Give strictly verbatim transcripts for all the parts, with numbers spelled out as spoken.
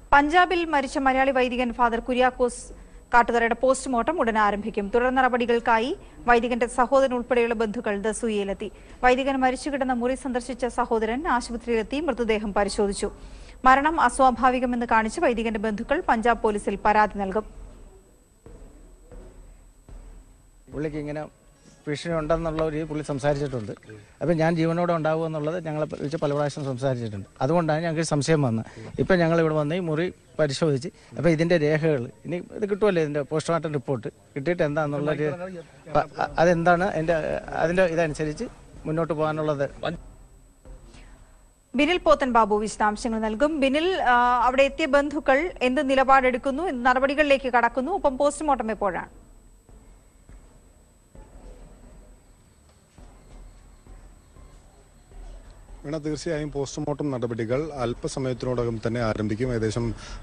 പഞ്ചാബിൽ മരിച്ച മലയാളി വൈദികൻ ഫാദർ കുര്യാക്കോസ് കാട്ടുതറയുടെ പോസ്റ്റ്മോർട്ടം ഉടൻ ആരംഭിക്കും. തുടർ നടപടികൾക്കായി വൈദികന്റെ സഹോദരൻ ഉൾപ്പെടെയുള്ള ബന്ധുക്കൾ ദസുയിലെത്തി. വൈദികൻ മരിച്ചുകിടന്ന മുറി സന്ദർശിച്ച സഹോദരൻ ആശുപത്രിയിലെത്തി മൃതദേഹം പരിശോധിച്ചു. മരണം അസ്വാഭാവികമെന്ന് കാണിച്ച് വൈദികന്റെ ബന്ധുക്കൾ പഞ്ചാബ് പോലീസിൽ പരാതി നൽകും. ഭീഷണി ഉണ്ടെന്നുള്ള ഒരു പുള്ളി സംസാരിച്ചിട്ടുണ്ട്. അപ്പം ഞാൻ ജീവനോടെ ഉണ്ടാവുക എന്നുള്ളത് ഞങ്ങളെ വെച്ച് പല പ്രാവശ്യം സംസാരിച്ചിട്ടുണ്ട്. അതുകൊണ്ടാണ് ഞങ്ങൾക്ക് സംശയം വന്നത്. ഇപ്പം ഞങ്ങൾ ഇവിടെ വന്ന് ഈ മുറി പരിശോധിച്ച് അപ്പോൾ ഇതിൻ്റെ രേഖകൾ ഇനി ഇത് കിട്ടുമല്ലോ, ഇതിൻ്റെ പോസ്റ്റ്മോർട്ടം റിപ്പോർട്ട് കിട്ടിയിട്ട് എന്താണെന്നുള്ളൊരു അതെന്താണ് അതിൻ്റെ അതിൻ്റെ ഇതനുസരിച്ച് മുന്നോട്ട് പോകാനുള്ളത്. ബിനിൽ പോത്തൻ ബാബു വിശദാംശങ്ങൾ നൽകും. ബിനിൽ, അവിടെ എത്തിയ ബന്ധുക്കൾ എന്ത് നിലപാടെടുക്കുന്നു, നടപടികളിലേക്ക് കടക്കുന്നു, ഒപ്പം പോസ്റ്റ്മോർട്ടം എപ്പോഴാണ്? തീർച്ചയായും പോസ്റ്റ്മോർട്ടം നടപടികൾ അല്പസമയത്തിനോടകം തന്നെ ആരംഭിക്കും. ഏകദേശം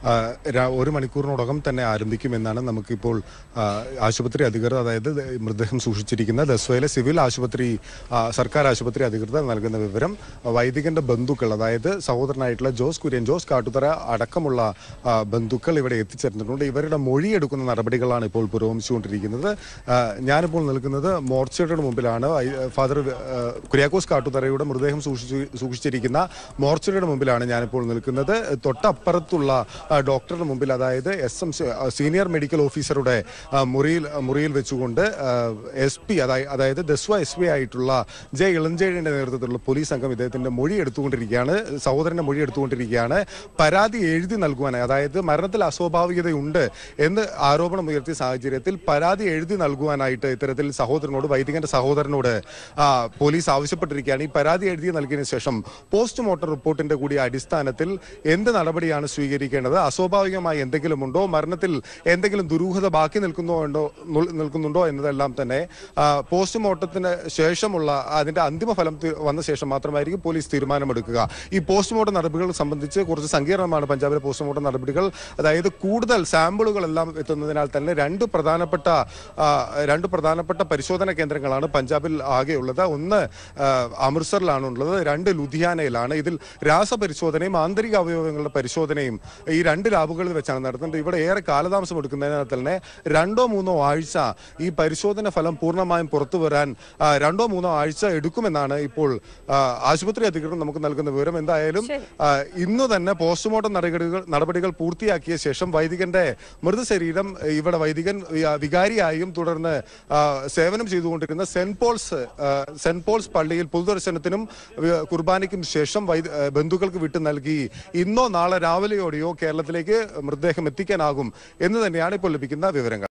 ഒരു മണിക്കൂറിനോടകം തന്നെ ആരംഭിക്കുമെന്നാണ് നമുക്കിപ്പോൾ ആശുപത്രി അധികൃതർ, അതായത് മൃതദേഹം സൂക്ഷിച്ചിരിക്കുന്ന ദസ്വയിലെ സിവിൽ ആശുപത്രി സർക്കാർ ആശുപത്രി അധികൃതർ നൽകുന്ന വിവരം. വൈദികന്റെ ബന്ധുക്കൾ, അതായത് സഹോദരനായിട്ടുള്ള ജോസ് കുര്യൻ ജോസ് കാട്ടുതറ അടക്കമുള്ള ബന്ധുക്കൾ ഇവിടെ എത്തിച്ചേർന്നിട്ടുണ്ട്. ഇവരുടെ മൊഴിയെടുക്കുന്ന നടപടികളാണ് ഇപ്പോൾ പുരോഗമിച്ചുകൊണ്ടിരിക്കുന്നത്. ഞാനിപ്പോൾ നിൽക്കുന്നത് മോർച്ചയുടെ മുമ്പിലാണ്. ഫാദർ കുര്യാക്കോസ് കാട്ടുതറയുടെ മൃതദേഹം സൂക്ഷിച്ചു സൂക്ഷിച്ചിരിക്കുന്ന മോർച്ചറിയുടെ മുമ്പിലാണ് ഞാനിപ്പോൾ നിൽക്കുന്നത്. തൊട്ടപ്പുറത്തുള്ള ഡോക്ടറുടെ മുമ്പിൽ, അതായത് എസ് എം സീനിയർ മെഡിക്കൽ ഓഫീസറുടെ മുറിയിൽ മുറിയിൽ വെച്ചുകൊണ്ട് എസ് പി അതായത് ദസ്വ എസ് പി ആയിട്ടുള്ള ജെ ഇളഞ്ചേഴിയുടെ നേതൃത്വത്തിലുള്ള പോലീസ് സംഘം ഇദ്ദേഹത്തിന്റെ മൊഴി എടുത്തുകൊണ്ടിരിക്കുകയാണ്. സഹോദരന്റെ മൊഴി എടുത്തുകൊണ്ടിരിക്കുകയാണ്. പരാതി എഴുതി നൽകുവാനായി, അതായത് മരണത്തിൽ അസ്വാഭാവികതയുണ്ട് എന്ന് ആരോപണം ഉയർത്തിയ സാഹചര്യത്തിൽ പരാതി എഴുതി നൽകുവാനായിട്ട് ഇത്തരത്തിൽ സഹോദരനോട് വൈദികന്റെ സഹോദരനോട് പോലീസ് ആവശ്യപ്പെട്ടിരിക്കുകയാണ്. ഈ പരാതി എഴുതി നൽകിയതിനു ശേഷം പോസ്റ്റ്മോർട്ടം റിപ്പോർട്ടിന്റെ കൂടി അടിസ്ഥാനത്തിൽ എന്ത് നടപടിയാണ് സ്വീകരിക്കേണ്ടത്, അസ്വാഭാവികമായി എന്തെങ്കിലും ഉണ്ടോ, മരണത്തിൽ എന്തെങ്കിലും ദുരൂഹത ബാക്കി നിൽക്കുന്നോ ഉണ്ടോ നിൽക്കുന്നുണ്ടോ എന്നതെല്ലാം തന്നെ പോസ്റ്റ്മോർട്ടത്തിന് ശേഷമുള്ള അതിന്റെ അന്തിമ ഫലം വന്ന ശേഷം മാത്രമായിരിക്കും പോലീസ് തീരുമാനമെടുക്കുക. ഈ പോസ്റ്റ്മോർട്ടം നടപടികൾ സംബന്ധിച്ച് കുറച്ച് സങ്കീർണമാണ് പഞ്ചാബിലെ പോസ്റ്റ്മോർട്ടം നടപടികൾ. അതായത് കൂടുതൽ സാമ്പിളുകളെല്ലാം എത്തുന്നതിനാൽ തന്നെ രണ്ട് പ്രധാനപ്പെട്ട രണ്ട് പ്രധാനപ്പെട്ട പരിശോധനാ കേന്ദ്രങ്ങളാണ് പഞ്ചാബിൽ ആകെയുള്ളത്. ഒന്ന് അമൃത്സറിലാണ് ഉള്ളത്, രണ്ട് ലുധിയാനയിലാണ്. ഇതിൽ രാസപരിശോധനയും ആന്തരിക അവയവങ്ങളുടെ പരിശോധനയും ഈ രണ്ട് ലാബുകളിൽ വെച്ചാണ് നടത്തുന്നത്. ഇവിടെ ഏറെ കാലതാമസം എടുക്കുന്നതിനാൽ തന്നെ രണ്ടോ മൂന്നോ ആഴ്ച ഈ പരിശോധന ഫലം പൂർണ്ണമായും പുറത്തു വരാൻ രണ്ടോ മൂന്നോ ആഴ്ച എടുക്കുമെന്നാണ് ഇപ്പോൾ ആശുപത്രി അധികൃതർ നമുക്ക് നൽകുന്ന വിവരം. എന്തായാലും ഇന്നു തന്നെ പോസ്റ്റ്മോർട്ടം നടപടികൾ നടപടികൾ പൂർത്തിയാക്കിയ ശേഷം വൈദികന്റെ മൃതശരീരം ഇവിടെ വൈദികൻ വികാരിയായും തുടർന്ന് സേവനം ചെയ്തുകൊണ്ടിരുന്ന സെന്റ് പോൾസ് സെന്റ് പോൾസ് പള്ളിയിൽ പൊതുദർശനത്തിനും കുർബാനയ്ക്കും ശേഷം ബന്ധുക്കൾക്ക് വിട്ടു നൽകി ഇന്നോ നാളെ രാവിലെയോടെയോ കേരളത്തിലേക്ക് മൃതദേഹം എത്തിക്കാനാകും എന്ന് തന്നെയാണ് ഇപ്പോൾ ലഭിക്കുന്ന വിവരങ്ങൾ.